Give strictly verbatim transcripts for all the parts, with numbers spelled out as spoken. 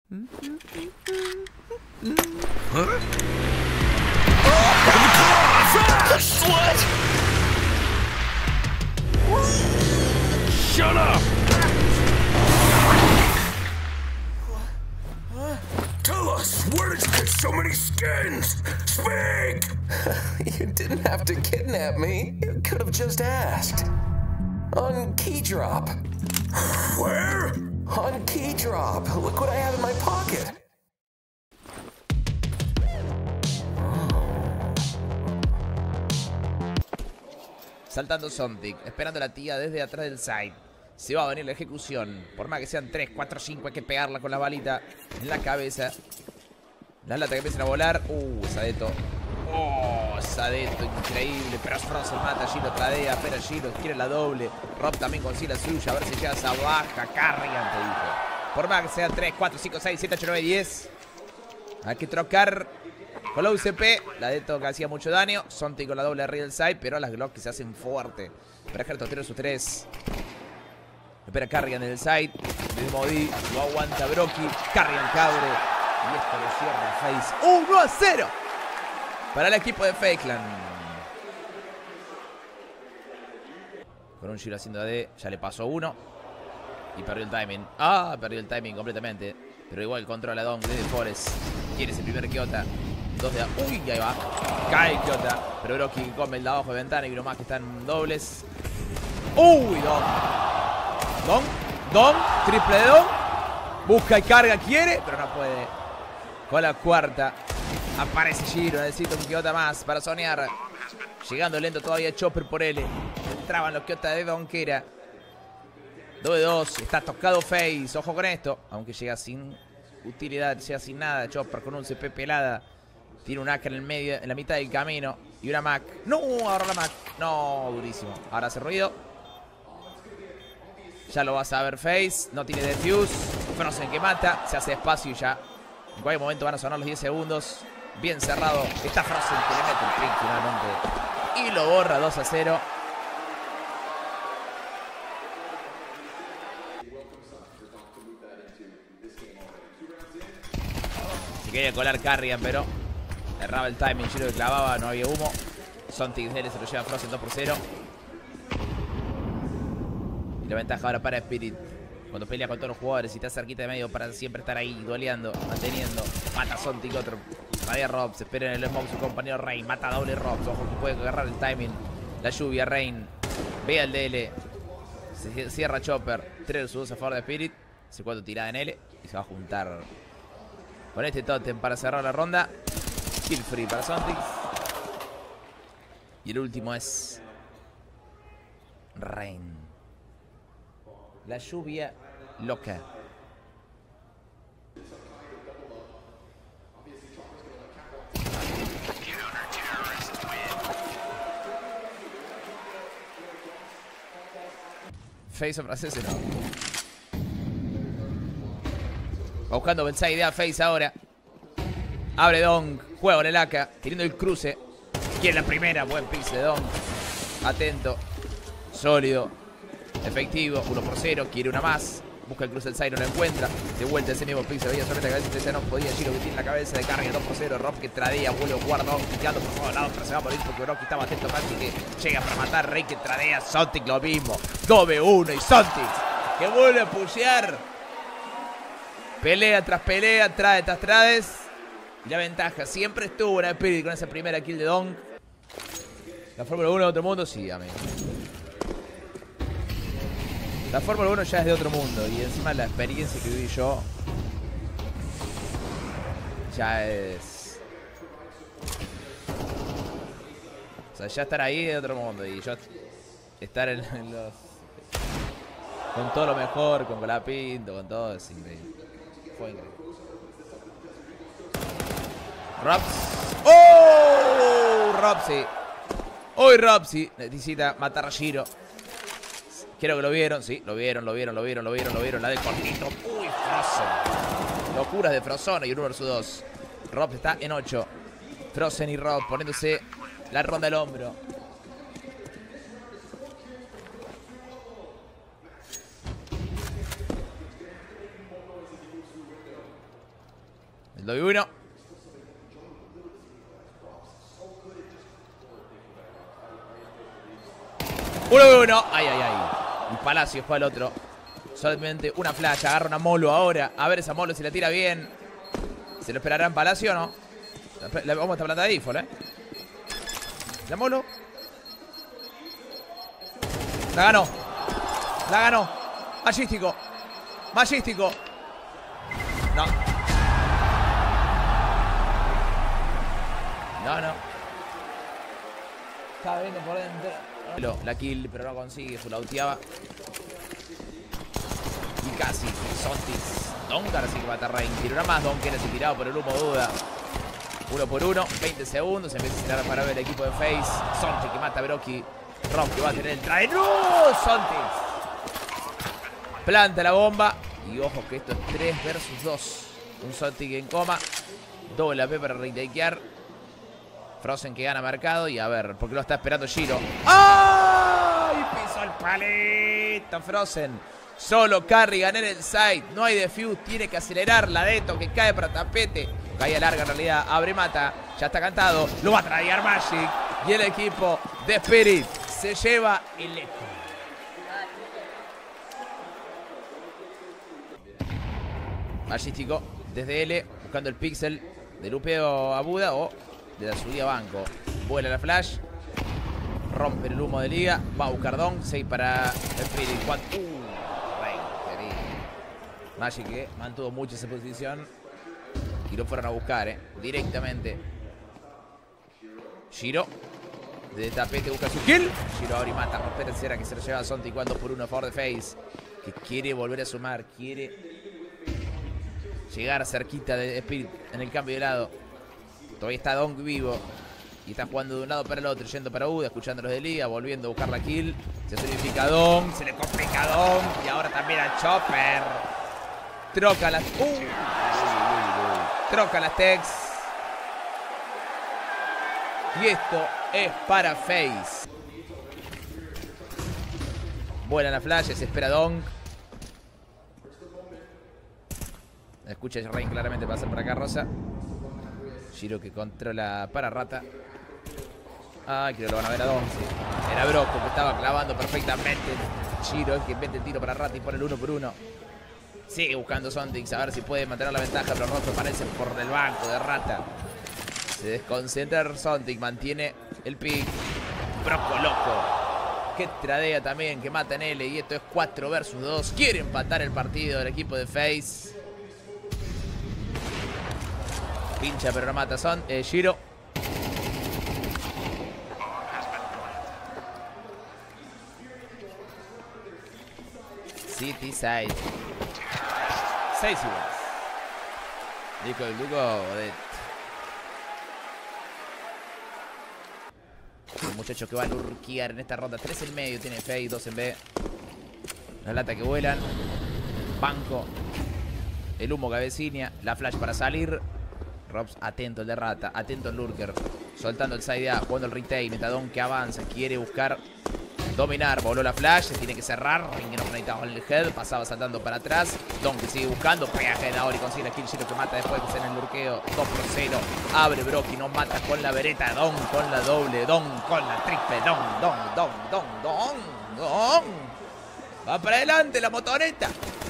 Huh? Oh, what? Shut up! Tell us, where did you get so many skins? Speak! You didn't have to kidnap me. You could have just asked. On Keydrop. Where? On Keydrop. Look what I have in my pocket. Saltando Sontic, esperando a la tía desde atrás del side. Se va a venir la ejecución. Por más que sean tres, cuatro, cinco, hay que pegarla con la balita en la cabeza. Las latas que empiezan a volar. Uh, Sadeto. Oh, Sadeto, increíble. Pero Frozen mata, Giro tradea, pero Giro quiere la doble. Rob también consigue la suya, a ver si llega esa baja. Carrigan, te dije. Por más que sean tres, cuatro, cinco, seis, siete, ocho, nueve, diez. Hay que trocar con la U C P. La Deto que hacía mucho daño. Sontic con la doble arriba del side, pero las Glock que se hacen fuerte. Para Ejército tira sus tres. Espera Carrigan en el side. El Modi lo aguanta Brocky. Carrigan cabre. Y esto lo cierra Face. uno a cero para el equipo de Fakeland. Con un giro haciendo A D. Ya le pasó uno. Y perdió el timing. Ah, perdió el timing completamente. Pero igual controla Don desde Forest. Quiere ese primer Kiota. Dos de A. Uy, ahí va. Cae Kiota. Pero Brocky come el de abajo de ventana. Y uno más que están dobles. Uy, Don. Don. Don. Triple de Don. Busca y carga. Quiere. Pero no puede. Con la cuarta. Aparece Giro. Necesita un Kiota más para soñar. Llegando lento todavía Chopper por L. Entraban los Kiota de Don que era. dos de dos. Está tocado Face. Ojo con esto. Aunque llega sin utilidad. Llega sin nada. Chopper con un C P pelada. Tiene un A K en el medio. En la mitad del camino. Y una Mac. No, ahora la Mac. No, durísimo. Ahora hace ruido. Ya lo vas a ver Face. No tiene defuse. Frozen que mata. Se hace espacio y ya. En cualquier momento van a sonar los diez segundos. Bien cerrado. Está Frozen que le mete el trick finalmente. Y lo borra dos a cero. Se quería colar Carrigan, pero erraba el timing. Giro que clavaba, no había humo. Sontic se lo lleva Frozen dos por cero. Y la ventaja ahora para Spirit. Cuando pelea con todos los jugadores y está cerquita de medio para siempre estar ahí, dueleando, manteniendo. Mata a Sontic, otro. Radia Robs, espera en el smoke su compañero Rain. Mata a doble Robs, ojo que puede agarrar el timing. La lluvia, Rain. Ve al D L. Se cierra Chopper. tres versus dos a favor de Spirit. Se cuatro tirada en L. Y se va a juntar con este totem para cerrar la ronda. Kill free para Sontic. Y el último es Rain. La lluvia loca. Face o francés no. Va buscando pensar idea Face ahora. Abre Don. Juega en el A K. Teniendo el cruce. Quiere la primera. Buen pix de Don. Atento. Sólido. Efectivo. uno por cero. Quiere una más. Busca el cruce del side. No lo encuentra. De vuelta ese mismo pix. Se veía sobre la cabeza. No podía. Giro que tiene la cabeza de carga. dos por cero. Rob que tradea. Vuelve a jugar Don. Quitando por todos lados. Pero se va a morir porque Brocky estaba atento más. Que llega para matar. Rey que tradea. Sontic lo mismo. dos ve uno. Y Sontic que vuelve a pushear. Pelea tras pelea. Trae tras trades. Y la ventaja siempre estuvo en el Spirit con esa primera kill de Don. La Fórmula uno de otro mundo, sí, amigo. La Fórmula uno ya es de otro mundo. Y encima la experiencia que viví yo ya es... O sea, ya estar ahí es de otro mundo. Y yo estar en, en los... Con todo lo mejor, con Colapinto, con todo, es increíble. Fue increíble. Robs. ¡Oh! Robsy. Hoy Robsy necesita matar a Giro. Creo que lo vieron, sí, lo vieron, lo vieron, lo vieron, lo vieron, lo vieron. La de cortito. Uy, Frozen. Locuras de Frozen y uno versus dos. Rob está en ocho. Frozen y Rob poniéndose la ronda al hombro. El dos y uno. uno y uno. Ay, ay, ay. Y Palacios juega el otro. Solamente una flash. Agarra una Molo ahora. A ver esa Molo si la tira bien. ¿Se lo esperará en Palacio o no? La, vamos a estar hablando de default, ¿eh? La Molo. La ganó. La ganó. Magístico. Magístico. No. No, no. Estaba viendo por dentro. La kill, pero no consigue. Fulauteaba. Y casi. Sontis. Donker sí que mata a Rain. Tiro una más. Donker así tirado por el humo, duda. Uno por uno. veinte segundos. Empieza a tirar para ver el equipo de Face. Sontis que mata a Brocky. Rock que va a tener el try. ¡No! Sontis. Planta la bomba. Y ojo que esto es tres versus dos. Un Sontis en coma. Doble A P para retakear. Frozen que gana mercado. Y a ver, porque lo está esperando Shiro. ¡Ay! Pisó el palito Frozen. Solo Carrigan en el side. No hay defuse. Tiene que acelerar la Deto que cae para tapete. Caía larga en realidad. Abre mata. Ya está cantado. Lo va a traer Magic. Y el equipo de Spirit se lleva el eco. Magístico desde L. Buscando el pixel de lupeo a Buda o de la subida a banco. Vuela la flash. Rompe el humo de liga. Va a buscar Don. seis para el Spirit. cuatro. Uh, Magic que mantuvo mucho esa posición. Y lo fueron a buscar, eh. Directamente. Shiro. De tapete busca su kill. Shiro abre y mata. Rompe tercera que se lo lleva a Sonti. dos por uno a favor de Face. Que quiere volver a sumar. Quiere llegar cerquita de Spirit en el cambio de lado. Todavía está Donk vivo. Y está jugando de un lado para el otro. Yendo para Uda. Escuchando los de liga. Volviendo a buscar la kill. Se solidifica Donk. Se le complica a Donk. Y ahora también a Chopper. Troca las... Uh. Troca las techs. Y esto es para Face. Vuela la flash. Se espera Donk. Escucha Rain claramente. Pasa por acá Rosa. Shiro que controla para Rata. Ay, que lo van a ver a Donk. Sí. Era Broco que estaba clavando perfectamente. Shiro es que mete el tiro para Rata y pone el uno por uno. Sigue buscando Sontix a ver si puede mantener la ventaja, pero Roto aparece por el banco de Rata. Se desconcentra Sontix, mantiene el pick. Broco loco. Que tradea también, que mata en L. Y esto es cuatro versus dos. Quiere empatar el partido del equipo de Face. Pincha pero no mata Son, eh, Shiro. City side. seis iguales. Dico el Duco de... El muchacho que va a lurkear en esta ronda. tres en medio tiene Face, dos en B. La lata que vuelan. Banco. El humo cabecina. La flash para salir. Robs atento el de Rata. Atento el lurker. Soltando el side A. Jugando el retain. Metadón que avanza. Quiere buscar dominar. Voló la flash. Se tiene que cerrar. Ring que no conectaba con el head. Pasaba saltando para atrás. Don que sigue buscando. Pega head ahora y consigue la kill. Shiro que mata después que se en el lurkeo. dos por cero. Abre Brocky. No mata con la vereta. Don con la doble. Don con la triple. Don, don, don, don, don, don. Va para adelante la motoneta.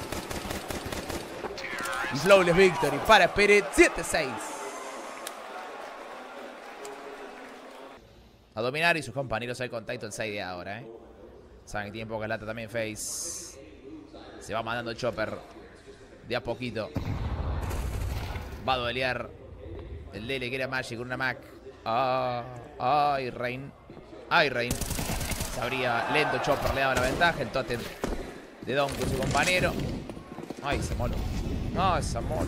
Flawless victory para Spirit. siete seis. A dominar y sus compañeros al contacto el side ahora, eh. Saben que tiene poca lata también Face. Se va mandando el Chopper. De a poquito. Va a duelear. El Lele que era Magic con una Mac. Ah, ay, Rain. Ay, Rain. Se abría lento Chopper. Le daba la ventaja. El totem de Don con su compañero. Ay, se molo. No, esa molo.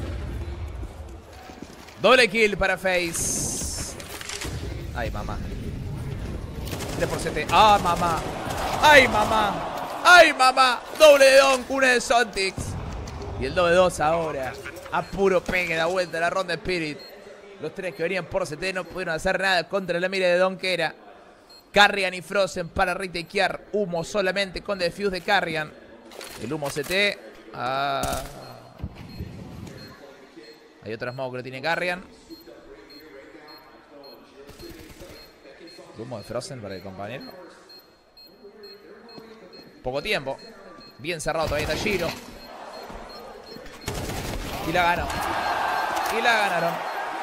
Doble kill para Face. Ay, mamá. tres por siete. ¡Ah, mamá! ¡Ay, mamá! ¡Ay, mamá! Doble de Don, una de Sontix. Y el doble dos ahora. A puro pegue da vuelta la ronda de Spirit. Los tres que venían por C T no pudieron hacer nada contra la mira de Don que era Carrigan y Frozen para retakear. Humo solamente con defuse de Carrigan. El humo C T. Ah. Hay otro smoke que lo tiene Carrigan. Humo de Frozen para el compañero. Poco tiempo. Bien cerrado todavía está Giro. Y la ganó. Y la ganaron.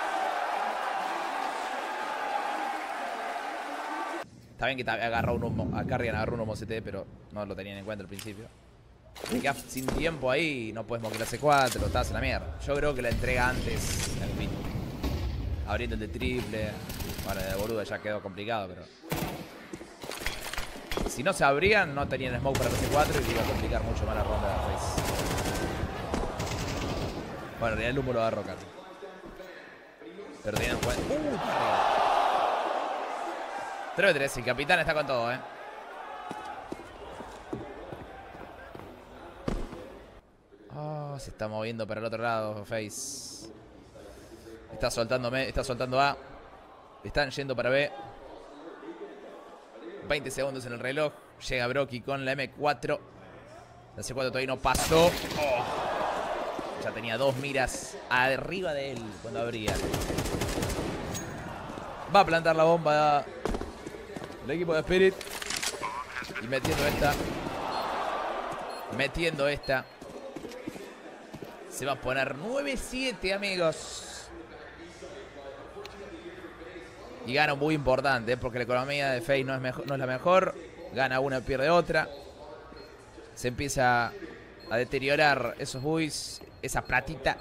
Está bien que agarró un humo. A Carrigan agarró un humo C T, pero no lo tenían en cuenta al principio. Te quedas sin tiempo ahí. No puedes moquear C cuatro. Estás en la mierda. Yo creo que la entrega antes. En fin. Abriendo el de triple. Bueno, de boludo ya quedó complicado, pero... Si no se abrían, no tenían smoke para el C cuatro y iba a complicar mucho más la ronda de Face. Bueno, en realidad el humo lo agarró Carrigan. Pero tenían en cuenta... ¡Uh! tres tres, el capitán está con todo, eh. Oh, se está moviendo para el otro lado, Face. Está soltando, está soltando A. Están yendo para B. veinte segundos en el reloj. Llega Brocky con la M cuatro. La C cuatro todavía no pasó. Oh. Ya tenía dos miras arriba de él cuando abría. Va a plantar la bomba el equipo de Spirit. Y metiendo esta. Metiendo esta. Se va a poner nueve siete, amigos. Y gana muy importante, ¿eh? Porque la economía de Face no es, mejor, no es la mejor. Gana una, pierde otra. Se empieza a deteriorar esos buys, esa platita.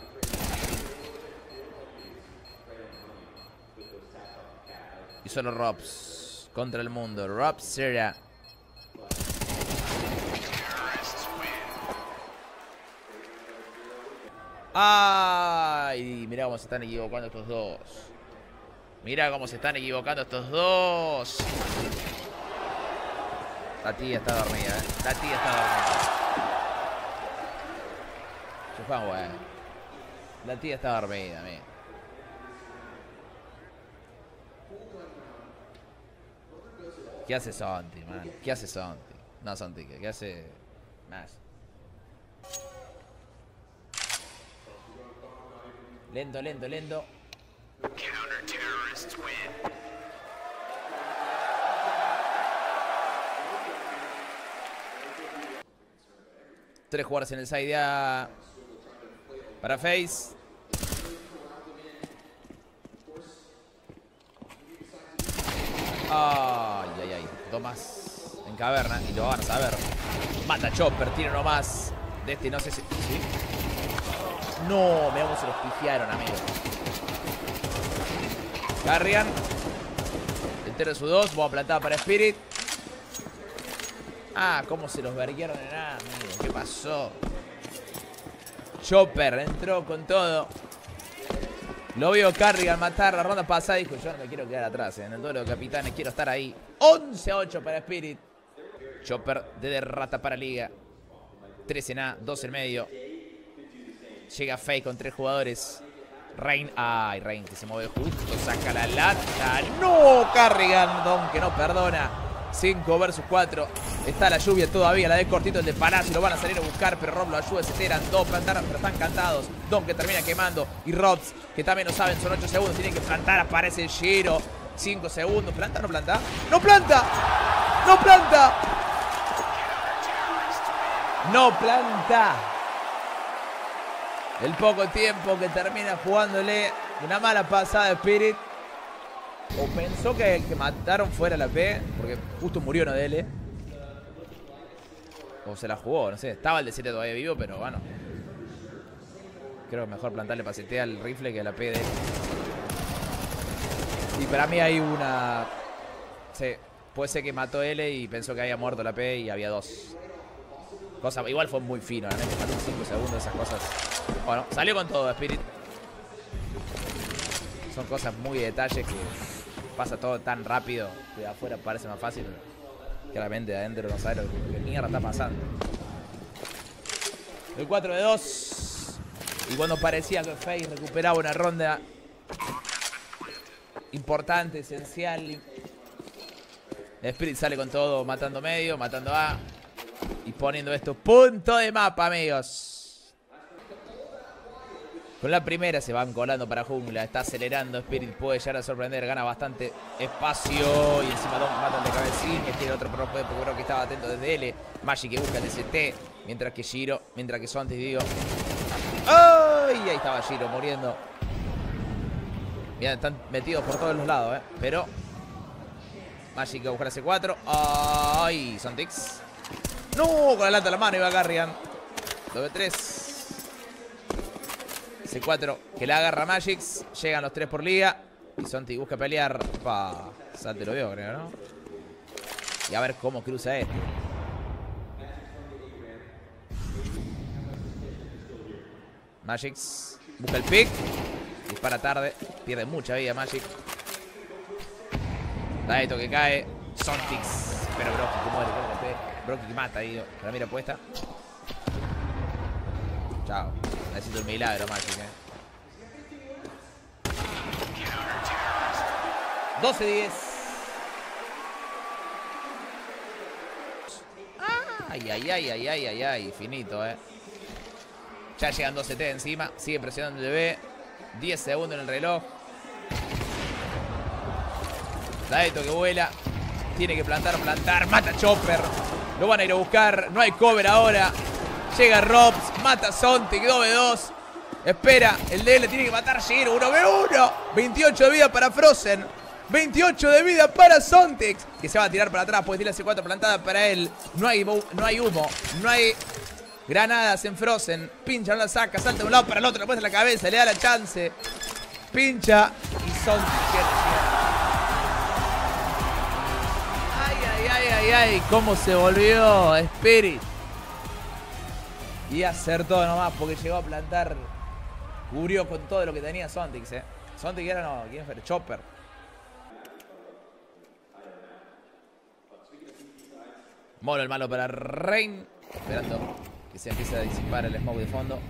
Y solo Robs contra el mundo. Robs será. ¡Ay! Mirá cómo se están equivocando estos dos. Mira cómo se están equivocando estos dos. La tía está dormida, ¿eh? La tía está dormida. Se fue, bueno. La tía está dormida, mira. ¿Qué hace Santi, man? ¿Qué hace Santi? No, Santi, ¿qué hace? Más. Lento, lento, lento. Counter-terrorists win. Tres jugadores en el side A para Face. Ay, ay, ay. Dos más en caverna y lo van a saber. Mata Chopper, tira uno más. De este no sé si... ¿Sí? No, veamos, se los pifiaron, amigos. Carrigan. Entero su dos. Voy a plantar para Spirit. Ah, cómo se los verguieron en A, amigo. ¿Qué pasó? Chopper entró con todo. Lo vio Carrigan matar la ronda pasada. Dijo, yo no me quiero quedar atrás, ¿eh? En el duelo de capitanes quiero estar ahí. once a ocho para Spirit. Chopper de derrata para Liga. tres en A, dos en medio. Llega Faye con tres jugadores. Rain. Ay, Rain que se mueve justo. Saca la lata. ¡No! Carrigan. Don que no perdona. cinco versus cuatro. Está la lluvia todavía. La de cortito el de Palacio. Lo van a salir a buscar. Pero Rob lo ayuda. Se tiran. Dos plantaron. Pero están cantados. Don que termina quemando. Y Robs que también lo saben. Son ocho segundos. Tienen que plantar. Aparece el Giro. cinco segundos. ¿Planta o no planta? ¡No planta! ¡No planta! ¡No planta! El poco tiempo que termina jugándole una mala pasada de Spirit. O pensó que el que mataron fuera la P, porque justo murió uno de él. O se la jugó, no sé. Estaba el de siete todavía vivo, pero bueno. Creo que mejor plantarle pasetea al rifle que a la P de él. Y para mí hay una... Sí, puede ser que mató L y pensó que había muerto la P y había dos. Cosa, igual fue muy fino, realmente. Faltan cinco segundos, esas cosas. Bueno, salió con todo Spirit. Son cosas muy de detalle que pasa todo tan rápido que de afuera parece más fácil. Claramente de adentro no sabe lo que, que mierda está pasando. El cuatro de dos. Y cuando parecía que Faye recuperaba una ronda importante, esencial, Spirit sale con todo, matando medio, matando A. Y poniendo esto punto de mapa, amigos. Con la primera se van colando para jungla. Está acelerando. Spirit puede llegar a sorprender. Gana bastante espacio. Y encima Don mata el de cabecín. Que tiene otro propio porque creo que estaba atento desde L. Magic que busca el S T. Mientras que Shiro. Mientras que Sontis, digo. ¡Ay! Ahí estaba Shiro muriendo. Bien, están metidos por todos los lados, ¿eh? Pero Magic a buscar a C cuatro. ¡Ay! Sontix. ¡No! Con la lata en la mano iba Garrigan. dos ve tres. C cuatro que la agarra Magix. Llegan los tres por liga. Y Sonti busca pelear. Pa, Salte lo vio, creo, ¿no? Y a ver cómo cruza este. Magix busca el pick. Dispara tarde. Pierde mucha vida Magic. Daeto que cae. Sontix. Pero Brocky que muere. Brocky que mata, digo. La mira puesta. Chao. Necesito el milagro, Magic, eh. doce diez. Ay, ay, ay, ay, ay, ay, ay. Finito, eh. Ya llegan doce T encima. Sigue presionando el B. diez segundos en el reloj. Daeto que vuela. Tiene que plantar, plantar. Mata a Chopper. Lo van a ir a buscar. No hay cover ahora. Llega Robs. Mata a Sontic. dos ve dos. Espera. El D L tiene que matar Shiro. uno ve uno. veintiocho de vida para Frozen. veintiocho de vida para Sontix. Que se va a tirar para atrás. Puede tirar C cuatro plantada para él. No hay, no hay humo. No hay granadas en Frozen. Pincha, no la saca. Salta de un lado para el otro. Le pone la cabeza. Le da la chance. Pincha. Y Sontix quiere llegar. Ay, ay, ay, ay, ay. Cómo se volvió Spirit. Y acertó nomás porque llegó a plantar. Cubrió con todo lo que tenía Sontix, eh. Sontix era no. ¿Quién fue? Chopper. Mono el malo para Rain. Esperando que se empiece a disipar el smoke de fondo.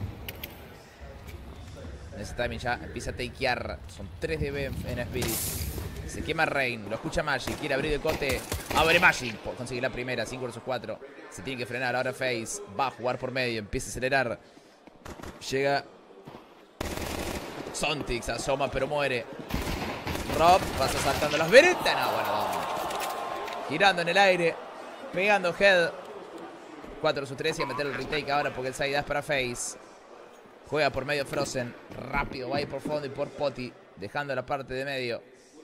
En ese timing ya empieza a takear. Son tres de B en Spirit. Se quema Rain. Lo escucha Magic. Quiere abrir el cote. Abre Magic. Consigue la primera. cinco versus cuatro. Se tiene que frenar. Ahora Face. Va a jugar por medio. Empieza a acelerar. Llega Sontix. Asoma pero muere. Rob. Pasa saltando las veretas. No, bueno, vamos. Girando en el aire. Pegando head. cuatro versus tres. Y a meter el retake ahora porque el side es para Face. Juega por medio Frozen. Rápido. Va a ir por fondo y por Poti. Dejando la parte de medio.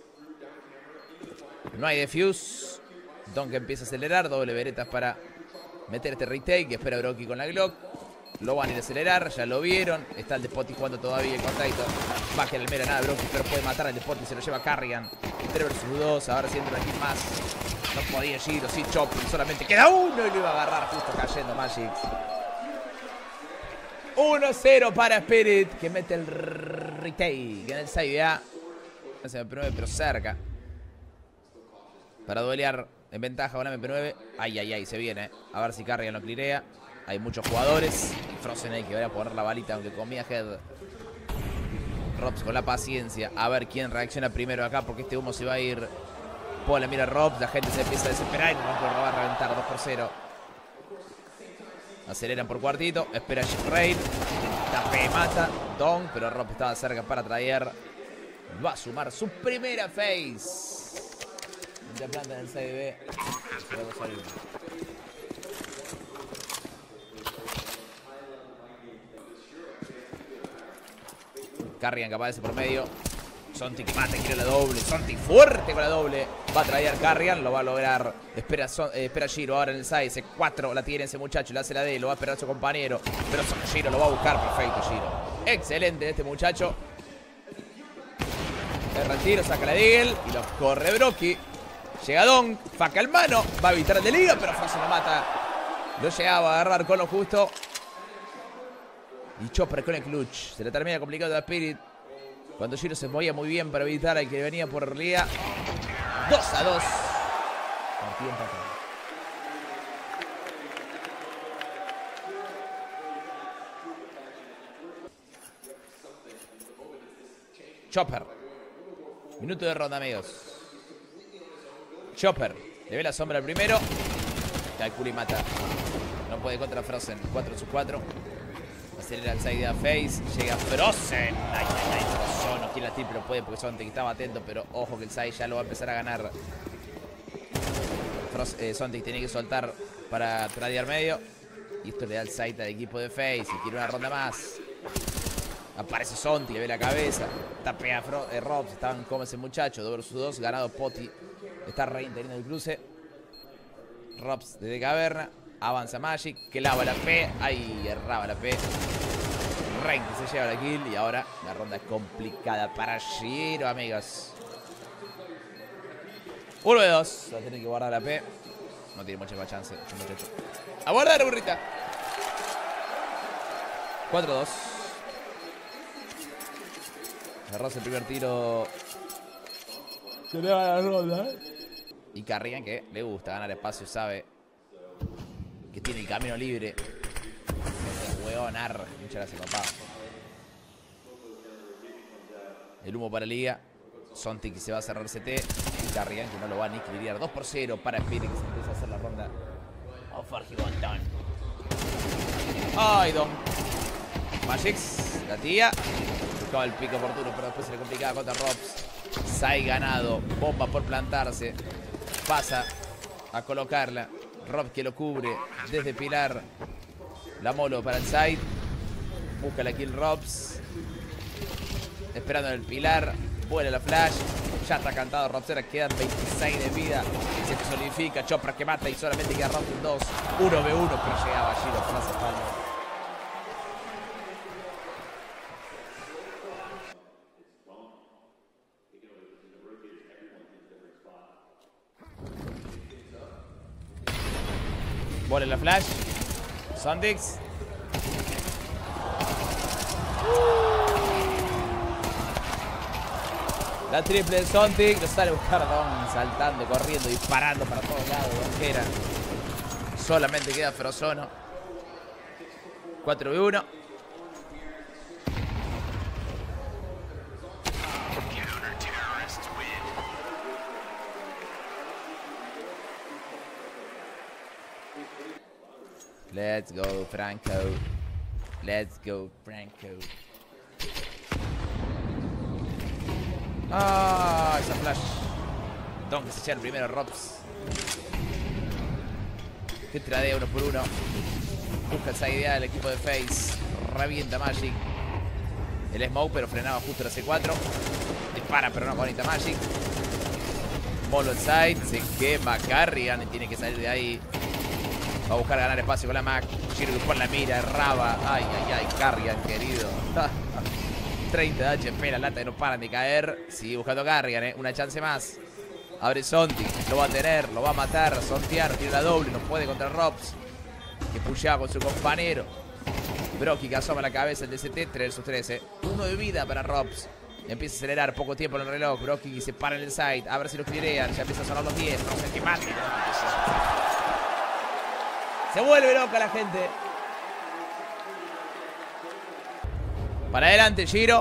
No hay defuse. Don que empieza a acelerar. Doble veretas para meter este retake. Espera Brocky con la Glock. Lo van a ir a acelerar. Ya lo vieron. Está el de Poti jugando todavía el contacto. Baja el mera nada de Brocky. Pero puede matar al de Poti. Se lo lleva Carrigan. tres versus dos. Ahora siendo una kill más. No podía Shiro. Sí, Chopper. Solamente queda uno. Y lo iba a agarrar justo cayendo Magic. uno cero para Spirit. Que mete el retake en el side A. Se me pruebe, pero cerca. Para duelear en ventaja con M P nueve. Ay, ay, ay, se viene. A ver si Carrigan lo clearea. Hay muchos jugadores. Frozen hay que ver a poner la balita, aunque comía head. Robs con la paciencia. A ver quién reacciona primero acá, porque este humo se va a ir. Pole, mira Robs. La gente se empieza a desesperar y no va a reventar dos por cero. Aceleran por cuartito. Espera Rain. Tape, mata. Don, pero Rob estaba cerca para traer. Va a sumar su primera face. Ya planta en el C D B. Carrigan que aparece por medio. Sonti que mata, quiere la doble. Sonti fuerte con la doble. Va a traer Carrigan, lo va a lograr. Espera, son, eh, espera Shiro ahora en el side. C cuatro la tiene ese muchacho, le hace la D. Lo va a esperar a su compañero. Pero Shiro lo va a buscar. Perfecto, Shiro. Excelente este muchacho. El retiro, saca la Deagle. Y lo corre Brocky. Llega Don, faca el mano. Va a evitar el de liga, pero Frozen lo mata. Lo llegaba a agarrar con lo justo. Y Chopper con el clutch. Se le termina complicando a Spirit. Cuando Shiro se movía muy bien para evitar al que venía por liga. dos a dos. Partido empatado. Chopper. Minuto de ronda, amigos. Chopper. Le ve la sombra al primero. Calcula y mata. No puede contra Frozen. cuatro versus cuatro. Acelera el side a Face. Llega Frozen. Ay, ay, ay. Frozen no quiere la triple, pero puede porque Sontic estaba atento. Pero ojo que el side ya lo va a empezar a ganar. Frost, eh, Sontic tiene que soltar para tradear medio. Y esto le da el side al equipo de Face. Y quiere una ronda más. Aparece Sontic, le ve la cabeza. Tapea a eh, Robs. Estaban como ese muchacho. dos versus dos. Ganado Poti. Está reinteniendo el cruce. Robs desde caverna. Avanza Magic. Que lava la P. Ahí erraba la P. Rein que se lleva la kill. Y ahora la ronda es complicada para Shiro, amigos. uno de dos. Va a tener que guardar la P. No tiene mucha más chance, muchacho. ¡A guardar, burrita! cuatro dos. Cerrose el primer tiro. Se le va la ronda. Y Carrigan, que le gusta ganar espacio, sabe que tiene el camino libre. Este hueón ar. Muchas gracias, papá. El humo para Liga. Sontic se va a cerrar C T. Y Carrigan, que no lo va a ni clirear. dos por cero para Spirit, que se empieza a hacer la ronda. Oh, Fargy Bonton. Ay, Don. Magix, la tía. Buscaba el pico oportuno, pero después se le complicaba contra Robs. Sai ganado. Bomba por plantarse. Pasa a colocarla. Rob que lo cubre desde Pilar. La molo para el side. Busca la kill Robs. Esperando en el Pilar. Vuela la flash. Ya está cantado Robsera. Quedan veintiséis de vida. Se solidifica. Chopra que mata y solamente queda Robs en dos. uno ve uno, pero llegaba allí los Francia Palmer. Bola la flash. Sondix. La triple de Sontic. Lo sale a buscar Don. Saltando, corriendo, disparando para todos lados. Donjera. Solamente queda Frozono. cuatro ve uno. Let's go, Franco. Let's go, Franco. Ah, esa flash. Don que se echa el primero, Robs. Que tradea uno por uno. Busca esa idea del equipo de Face. Revienta Magic. El smoke, pero frenaba justo la C cuatro. Dispara, pero no bonita Magic. Molo side. Se quema Carrigan y tiene que salir de ahí. Va a buscar ganar espacio con la Mac. Shiro por la mira, Raba. Ay, ay, ay, Carrigan, querido. treinta de H P, la lata que no paran de caer. Sigue buscando Carrigan, ¿eh? Una chance más. Abre Sontic, lo va a tener, lo va a matar. Sontear, tiene la doble, no puede contra Robs. Que pusheaba con su compañero. Brocky que asoma la cabeza, el D C T, tres versus trece. Uno de vida para Robs. Empieza a acelerar, poco tiempo en el reloj. Brocky se para en el side, a ver si lo clearean. Ya empieza a sonar los diez, no sé qué mate. Se vuelve loca la gente. Para adelante, Shiro.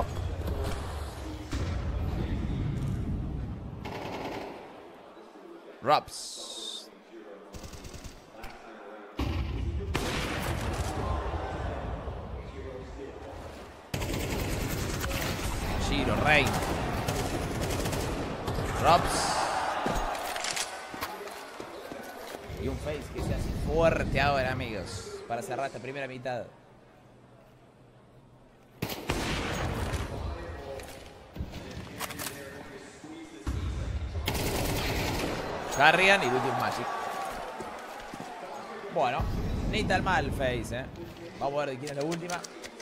Robs. Shiro, Rey. Robs. Y un Face que se hace fuerte ahora, amigos. Para cerrar esta primera mitad. Carrigan y Lucius Magic. Bueno, ni tan mal Face, eh. Vamos a ver de quién es la última.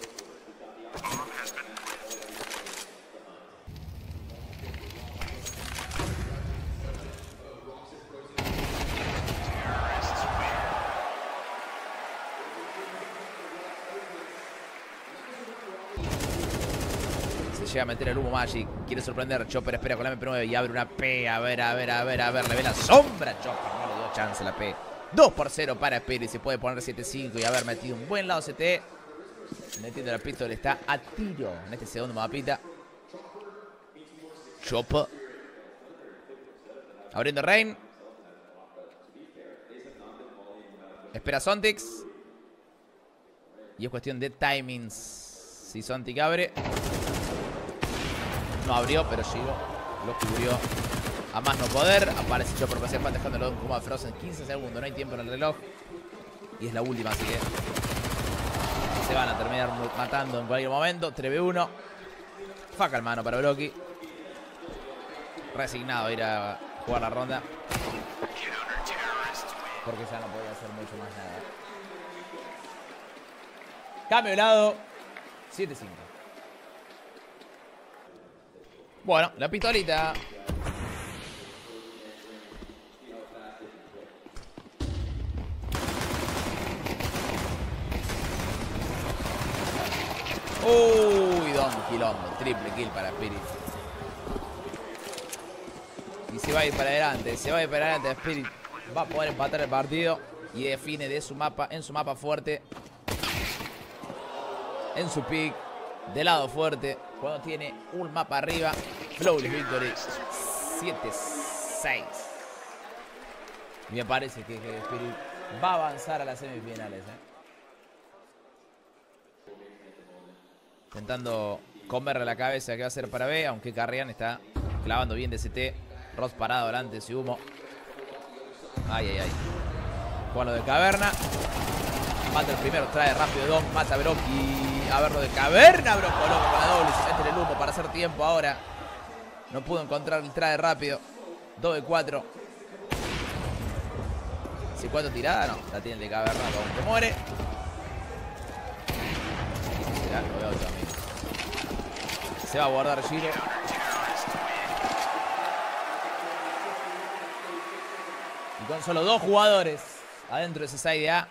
Llega a meter el humo Magic. Quiere sorprender. Chopper espera con la M P nueve y abre una P. A ver, a ver, a ver, a ver. Le ve la sombra. Chopper no le dio chance la P. dos por cero para Spirit. Se puede poner siete cinco y haber metido un buen lado C T. Metiendo la pistola. Está a tiro en este segundo mapita. Chopper. Abriendo Rain. Espera Sontix. Y es cuestión de timings. Si Sontic abre. No abrió, pero llegó. Lo cubrió a más no poder. Aparece Chopper por Sepan dejándolo como a Frozen. quince segundos, no hay tiempo en el reloj. Y es la última, así que se van a terminar matando en cualquier momento. tres ve uno. Faca al mano para Brocky. Resignado a ir a jugar la ronda. Porque ya no podía hacer mucho más nada. Cambio de lado. siete cinco. Bueno, la pistolita. Uy, don quilombo. Triple kill para Spirit. Y se va a ir para adelante. Se va a ir para adelante Spirit. Va a poder empatar el partido. Y define de su mapa, en su mapa fuerte. En su pick. De lado fuerte. Cuando tiene un mapa arriba. Flawless Victory. siete seis. Y me parece que, que Spirit va a avanzar a las semifinales. ¿eh? Intentando comerle la cabeza que va a ser para B. Aunque Carrian está clavando bien de C T. Ross parado delante de su humo. Ay, ay, ay. Juan lo de Caverna. Mata el primero, trae rápido Don. Mata a Brocky. A ver lo de Caverna. Broco loco con la doble. Se mete en el humo para hacer tiempo ahora. No pudo encontrar el trae rápido. dos de cuatro. Si cuatro tirada, no. La tiene el de Caverna. Don que muere. Ya, lo veo otro, amigo. Se va a guardar Giro. Y con solo dos jugadores adentro de ese side A.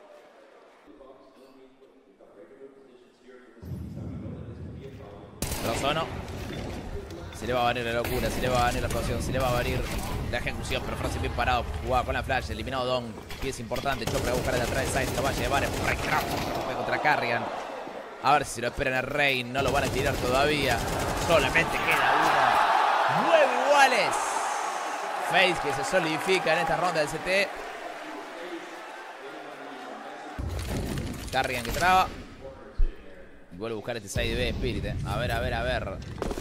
Rosono. Se le va a venir la locura, se le va a venir la explosión, se le va a venir la ejecución. Pero Frozen bien parado, jugaba con la flash, eliminado Don. Pieza importante, Chopper a buscar de atrás de side, lo va a llevar en contra Carrigan. A ver si lo esperan a Rain, no lo van a tirar todavía. Solamente queda uno. Nueve iguales. Face que se solidifica en esta ronda del C T. Carrigan que traba. Y vuelve a buscar este side B Spirit. Eh. A ver, a ver, a ver.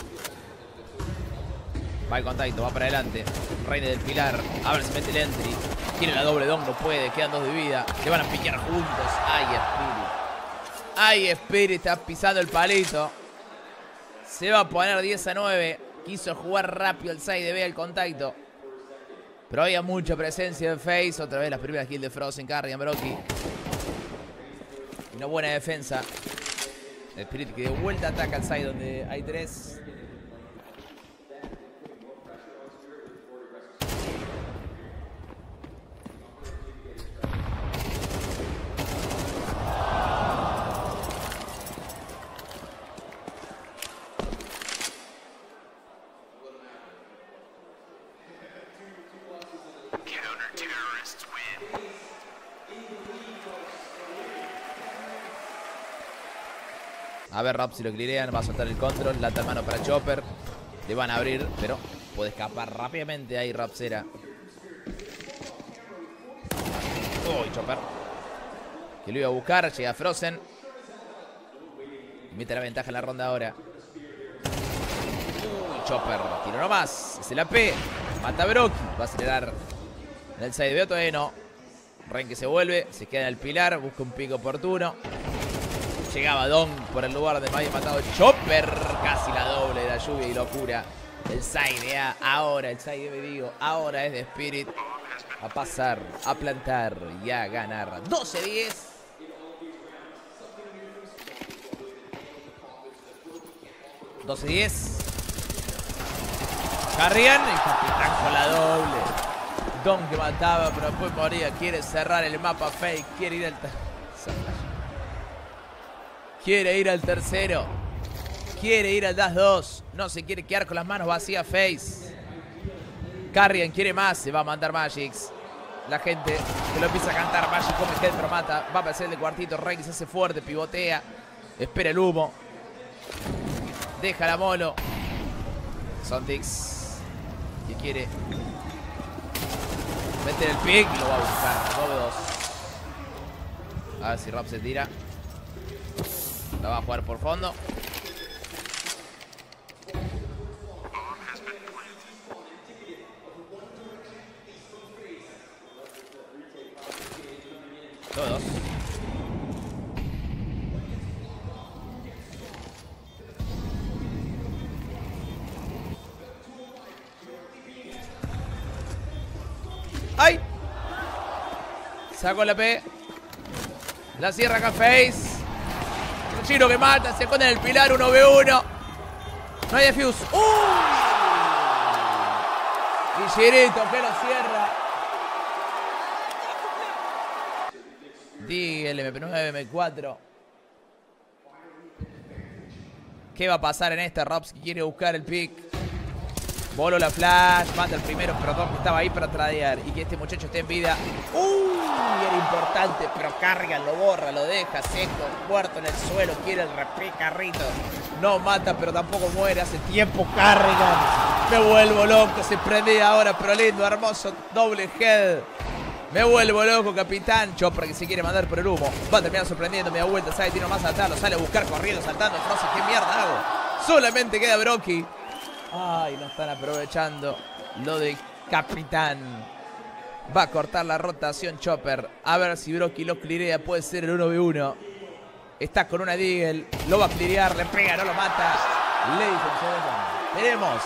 Va el contacto, va para adelante. Reine del Pilar. A ver si mete el entry. Tiene la doble don, no puede. Quedan dos de vida. Se van a piquear juntos. Ay, Spirit. Ay, Spirit está pisando el palito. Se va a poner diez a nueve. Quiso jugar rápido el side B al contacto. Pero había mucha presencia de Face. Otra vez las primeras kills de Frozen, Carrigan, Brocky. Una buena defensa. El Spirit que de vuelta ataca al side donde hay tres. A ver, Rob si lo clearean, va a soltar el control, lata mano para Chopper. Le van a abrir, pero puede escapar rápidamente ahí Rapsera. Uy, Chopper. Que lo iba a buscar, llega Frozen. Y mete la ventaja en la ronda ahora. Uy, Chopper, tiro nomás. Es el A P. Mata a Brocky. Va a acelerar en el side B, todavía no. Ren que se vuelve, se queda en el pilar, busca un pico oportuno. Llegaba Don por el lugar donde me había matado Chopper. Casi la doble de la lluvia y locura. El side A, ahora el side B, digo, ahora es de Spirit. A pasar, a plantar y a ganar. doce diez. doce diez. Carrigan y Capitán con la doble. Don que mataba, pero después moría. Quiere cerrar el mapa fake. Quiere ir al... Quiere ir al tercero. Quiere ir al Dash dos. No se quiere quedar con las manos vacías Face. Carrigan quiere más. Se va a mandar Magix. La gente que lo empieza a cantar. Magic come head pero mata. Va a aparecer el de cuartito. Rey se hace fuerte. Pivotea. Espera el humo. Deja la molo. Sontix. Que quiere meter el pick. Y lo va a buscar. nueve dos. A ver si Rob se tira. La va a jugar por fondo. Todos. ¡Ay! Sacó la P. La cierra acá Face. Un Giro que mata. Se esconde en el pilar. uno ve uno. No hay defuse. ¡Uh! Y Girito que lo cierra. Deagle, M P nueve, M cuatro. ¿Qué va a pasar en esta? Robski quiere buscar el pick. Voló la flash, mata el primero, perdón, que estaba ahí para tradear. Y que este muchacho esté en vida. ¡Uy! Era importante, pero carga, lo borra, lo deja seco, muerto en el suelo. Quiere el repick, carrito. No mata, pero tampoco muere. Hace tiempo cargan. Me vuelvo loco, se prendía ahora, pero lindo, hermoso, doble head. Me vuelvo loco, capitán. Chopper que se quiere mandar por el humo. Va a terminar sorprendiendo, me da vuelta, sabe, tiro más atrás. Lo sale a buscar corriendo, saltando. Frozen, ¿qué mierda hago? Solamente queda Brocky. Ay, no están aprovechando lo de capitán. Va a cortar la rotación Chopper. A ver si Brocky lo clearea. Puede ser el uno ve uno. Está con una Deagle. Lo va a clearear. Le pega, no lo mata. Ladies and gentlemen,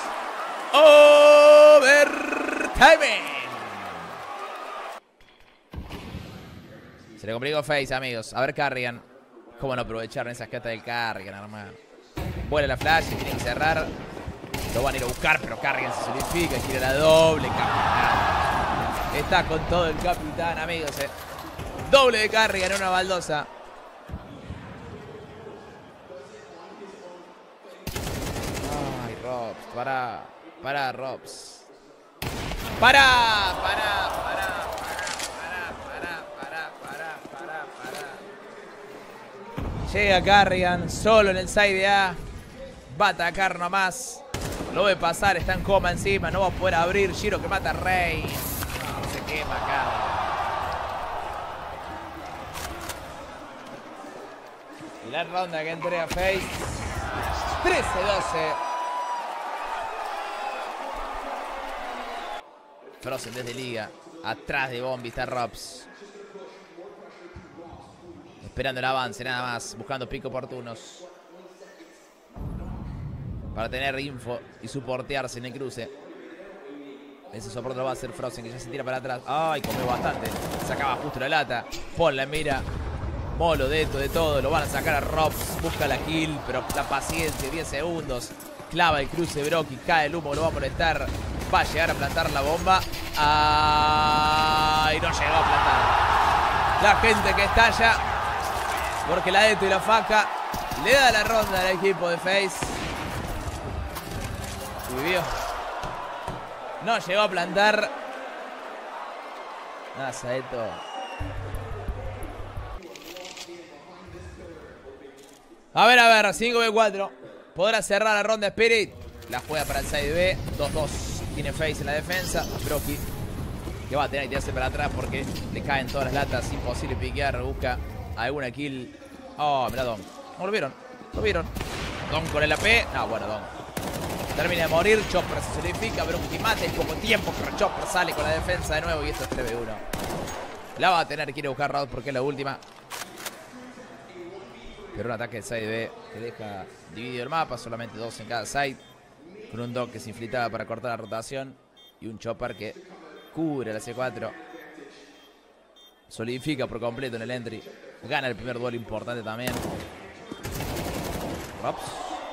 tenemos overtime. Se le complicó Face, amigos. A ver Carrigan. ¿Cómo no aprovecharon esas catas del Carrigan, hermano? Vuela la flash y tiene que cerrar. Lo van a ir a buscar, pero Carrigan se solidifica. Quiere la doble, capitán. Está con todo el capitán, amigos. Eh. Doble de Carrigan en una baldosa. Ay, Robs. Pará. Pará, Robs. Pará, pará, pará. Llega Carrigan, solo en el side A. Va a atacar nomás. Lo ve pasar, está en coma encima. No va a poder abrir. Giro que mata a Rey. No, se quema Carrigan. Y la ronda que entrega Face. trece doce. Frozen desde liga. Atrás de Bombi está Robs. Esperando el avance, nada más. Buscando pick oportunos. Para tener info y soportearse en el cruce. Ese soporte lo va a hacer Frozen, que ya se tira para atrás. Ay, comió bastante. Sacaba justo la lata. Ponla en mira. Molo, Deto, de todo. Lo van a sacar a Robs. Busca la kill, pero la paciencia. diez segundos. Clava el cruce Brocky. Cae el humo, lo va a molestar. Va a llegar a plantar la bomba. Ay, no llegó a plantar. La gente que estalla. Porque la Deto y la Faca le da la ronda al equipo de Face. Y vivió. No llegó a plantar. Nada, Deto. A ver, a ver, cinco ve cuatro. Podrá cerrar la ronda Spirit. La juega para el side B. dos dos. Tiene Face en la defensa. Brocky, que va a tener que tirarse para atrás porque le caen todas las latas. Imposible piquear. Busca alguna kill. Oh, mirá Don. ¿No lo vieron? ¿Lo vieron? Don con el A P. No, bueno, Don termina de morir. Chopper se solidifica. Brocky mata. En poco tiempo, pero Chopper sale con la defensa de nuevo. Y esto es tres ve uno. La va a tener que ir a buscar Raud porque es la última. Pero un ataque de side B que deja dividido el mapa. Solamente dos en cada side. Con un Dog que se infiltraba para cortar la rotación. Y un Chopper que cubre la C cuatro. Solidifica por completo en el entry. Gana el primer duelo importante también. Robs.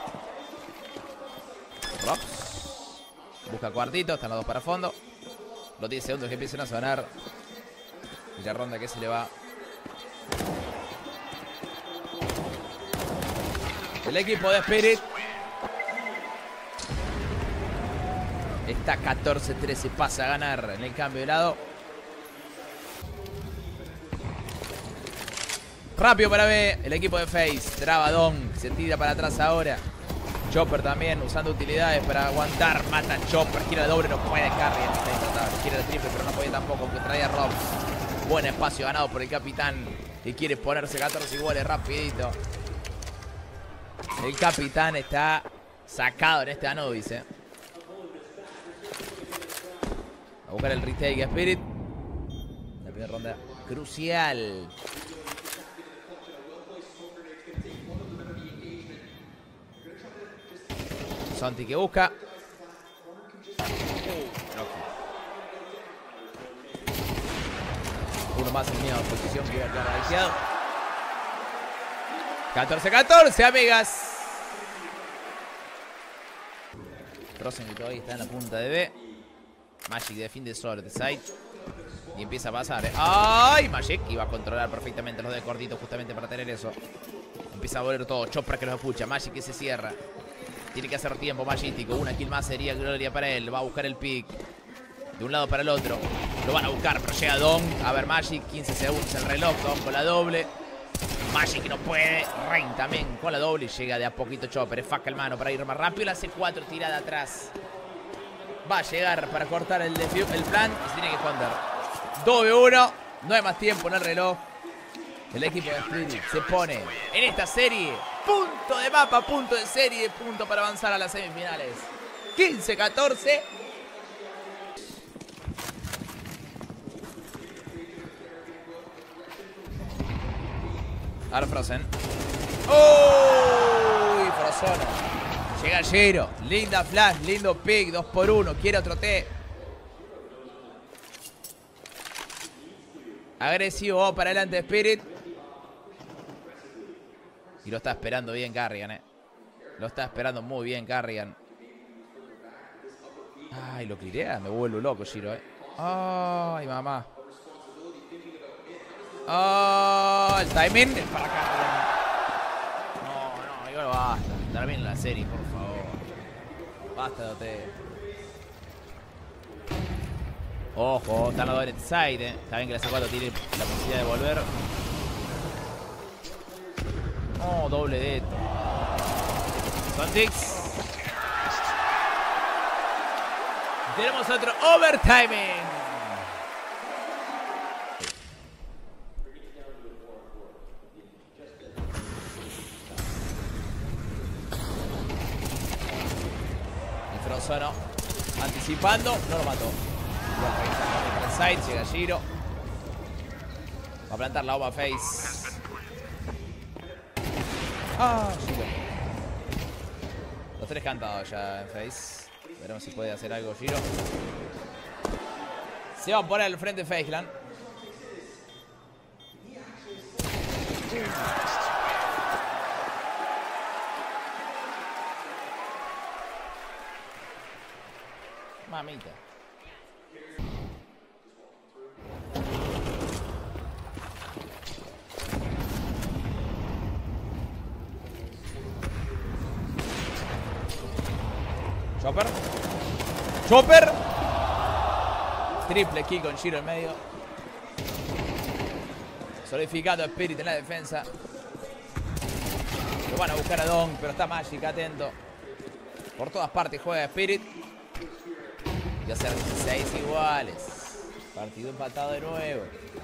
Robs. Busca cuartito. Están los dos para fondo. Los diez segundos que empiezan a sonar. Y la ronda que se le va. El equipo de Spirit. Está catorce trece. Pasa a ganar en el cambio de lado. Rápido para B. El equipo de Face. Trabadón. Se tira para atrás ahora. Chopper también usando utilidades para aguantar. Mata a Chopper. Gira el doble. No puede. Carrigan. Gira el triple, pero no podía tampoco. Aunque traía Robs. Buen espacio ganado por el capitán. Que quiere ponerse catorce iguales rapidito. El capitán está sacado en este Anubis, eh. A buscar el retake a Spirit. La primera ronda crucial. Santi que busca. Uno más en misma posición que iba a quedar balanceado. catorce catorce, amigas. Frozen que todavía está en la punta de B. Magic defiende solo de side. Y empieza a pasar, ¿eh? ¡Ay! Magic iba a controlar perfectamente los de cortito justamente para tener eso. Empieza a volver todo. Chopra que los escucha. Magic que se cierra. Tiene que hacer tiempo Magístico. Una kill más sería gloria para él. Va a buscar el pick. De un lado para el otro. Lo van a buscar, pero llega Dom. A ver, Magic. quince segundos el reloj. Dom con la doble. Magic no puede. Rain también con la doble. Y llega de a poquito Chopper. Faca el mano para ir más rápido. La C cuatro tirada atrás. Va a llegar para cortar el, el plan. Y se tiene que esconder. dos a uno. No hay más tiempo en el reloj. El equipo de Spirit se pone en esta serie. Punto de mapa, punto de serie. Punto para avanzar a las semifinales. quince catorce. Ahora Frozen. ¡Uy! Frozen. Llega Giro. Linda flash, lindo pick. dos por uno. Quiere otro T. Agresivo. Oh, para adelante Spirit. Y lo está esperando bien Carrigan, eh. Lo está esperando muy bien Carrigan. Ay, lo clirea. Me vuelvo loco, Giro, eh. Ay, mamá. Oh, el timing es para Carrigan. No, no, igual basta. Termina la serie, por favor. Basta de O T. Ojo, están los dos en el side, eh. Está bien que la C cuatro tiene la posibilidad de volver. Oh, doble de esto. Sontix. Tenemos otro overtiming. Y Frozono anticipando, no lo mató. Para el side, llega Giro. Va a plantar la Oma Face. Ah, Giro. Los tres cantados ya en Face. Veremos si puede hacer algo Giro. Se va a poner al frente Faceland. Mamita. Chopper. Chopper. Triple kill con Giro en medio. Solidificado Spirit en la defensa. Lo van a buscar a Don, pero está Magic atento. Por todas partes juega Spirit. Y hacer seis iguales. Partido empatado de nuevo.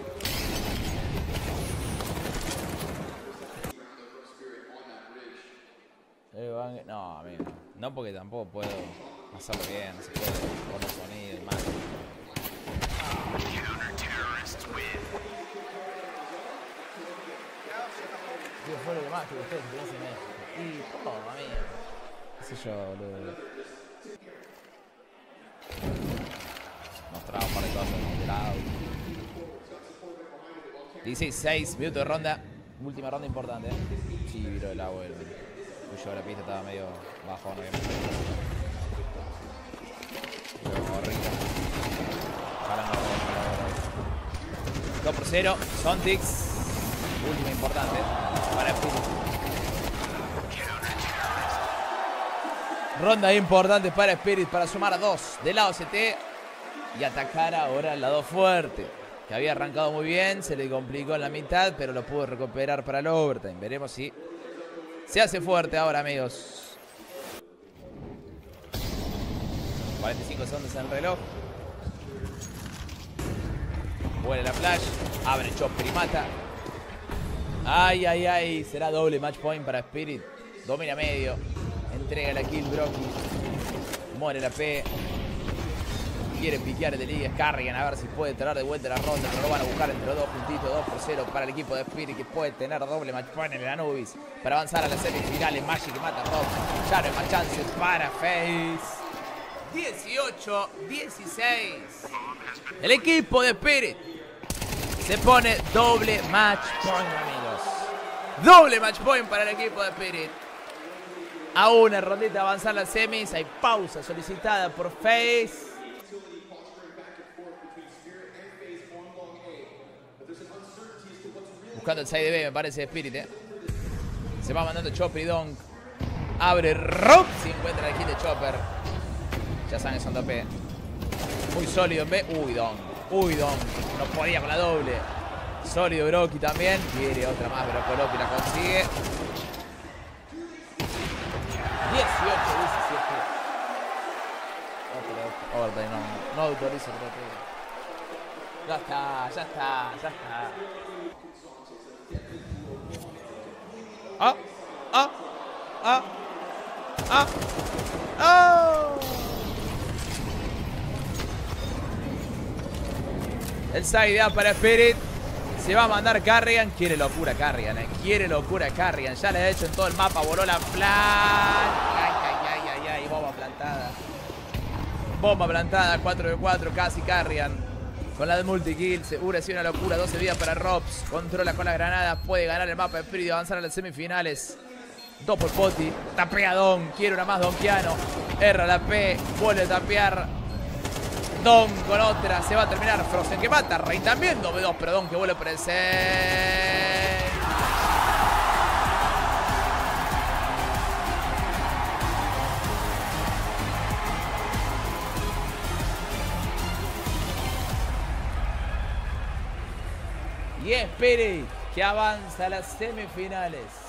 No, amigo. No, porque tampoco puedo hacerlo bien. No se puede con los sonidos y más. Yo fue lo que más que ustedes piensen esto. Y, oh, amigo. ¿Qué sé yo, boludo? Mostraba un par de cosas de lado. dieciséis minutos de ronda. Última ronda importante, ¿eh? Sí, viró el agua. El cuyo de la pista estaba medio bajo, ¿no? dos por cero. Sontix. Última importante. Para el Spirit. Ronda importante para Spirit para sumar a dos del lado C T. Y atacar ahora al lado fuerte. Que había arrancado muy bien. Se le complicó en la mitad. Pero lo pudo recuperar para el overtime. Veremos si se hace fuerte ahora, amigos. cuarenta y cinco segundos en el reloj. Vuelve la flash. Abre Chopper y mata. Ay, ay, ay. Será doble match point para Spirit. Domina medio. Entrega la kill Brockie. Muere la P. Quiere piquear de Liga Carrigan a ver si puede traer de vuelta la ronda, pero lo van a buscar entre los dos puntitos, dos por cero para el equipo de Spirit, que puede tener doble match point en el Anubis para avanzar a las semifinales. Magic mata a Rob, ya no hay más chances para Face. dieciocho dieciséis. El equipo de Spirit se pone doble match point, amigos. Doble match point para el equipo de Spirit. A una rondita de avanzar las semis, hay pausa solicitada por Face. Buscando el side B, me parece, Spirit, ¿eh? Se va mandando Chopper y Donk. Abre Rob. Si encuentra el kill de Chopper. Ya saben, son dos P. Muy sólido en B. Uy, Donk. Uy, Donk. No podía con la doble. Sólido Brockie también. Quiere otra más, pero Brockie la consigue. dieciocho diecisiete. Otro overtime, no. No autoriza el otro. Ya está, ya está, ya está. ¡Ah! ¡Ah! ¡Ah! ¡Ah! ¡Oh! El side A para Spirit. Se va a mandar Carrigan. Quiere locura Carrigan, eh. Quiere locura Carrigan. Ya le ha hecho en todo el mapa. Voló la plan. Ay, ay, ay, ay, ay. Bomba plantada. Bomba plantada. cuatro de cuatro. Casi Carrigan. Con la de multikill, segura, sí, una locura. doce vidas para Robs. Controla con las granadas. Puede ganar el mapa de Spirit y avanzar a las semifinales. dos por Poti. Tapea Don. Quiere una más Donkiano. Erra la P. Vuelve a tapear. Don con otra. Se va a terminar. Frozen que mata. Rey también. dos ve dos. Pero Don que vuelve presente. Y Spirit que avanza a las semifinales.